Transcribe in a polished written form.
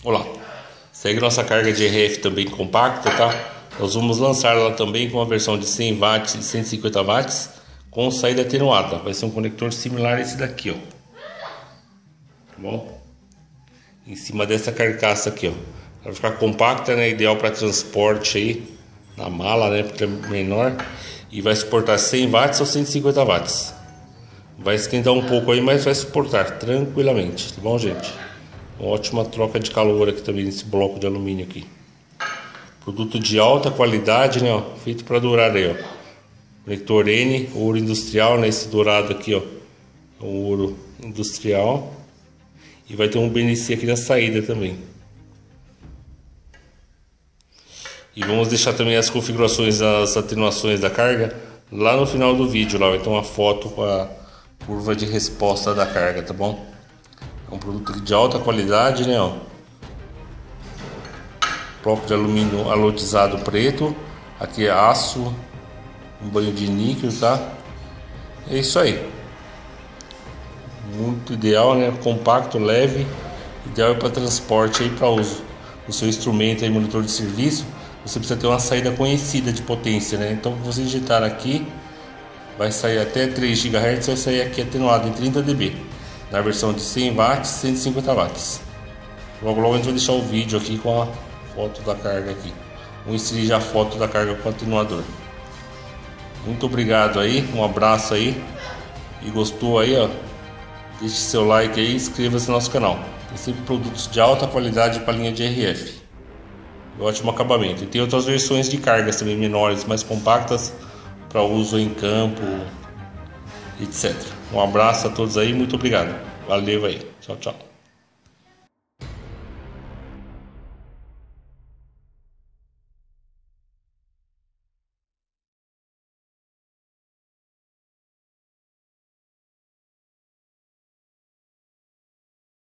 Olá, segue nossa carga de RF também compacta, tá? Nós vamos lançar ela também com a versão de 100 watts e 150 watts com saída atenuada. Vai ser um conector similar a esse daqui, ó. Tá bom? Em cima dessa carcaça aqui, ó. Vai ficar compacta, né? Ideal para transporte aí na mala, né? Porque é menor. E vai suportar 100 watts ou 150 watts. Vai esquentar um pouco aí, mas vai suportar tranquilamente, tá bom, gente? Uma ótima troca de calor aqui também nesse bloco de alumínio aqui. Produto de alta qualidade, né, ó, feito para durar aí, ó. Conector N, ouro industrial, né, esse dourado aqui, ó, é um ouro industrial. E vai ter um BNC aqui na saída também. E vamos deixar também as configurações das atenuações da carga lá no final do vídeo, lá vai ter uma foto com a curva de resposta da carga, tá bom? É um produto de alta qualidade, né, ó. Bloco de alumínio alotizado preto. Aqui é aço, um banho de níquel, tá? É isso aí. Muito ideal, né? Compacto, leve, ideal para transporte aí, para uso no seu instrumento aí, monitor de serviço. Você precisa ter uma saída conhecida de potência, né? Então, se você digitar aqui, vai sair até 3 GHz, vai sair aqui atenuado em 30 dB, na versão de 100 watts, 150 watts. Logo logo a gente vai deixar o vídeo aqui com a foto da carga aqui. Vamos inserir já a foto da carga com o atenuador. Muito obrigado aí, um abraço aí. E gostou aí, ó, deixe seu like aí e inscreva-se no nosso canal. Tem sempre produtos de alta qualidade para a linha de RF. Ótimo acabamento. E tem outras versões de cargas também menores, mais compactas, para uso em campo, etc. Um abraço a todos aí, muito obrigado. Valeu aí. Tchau, tchau.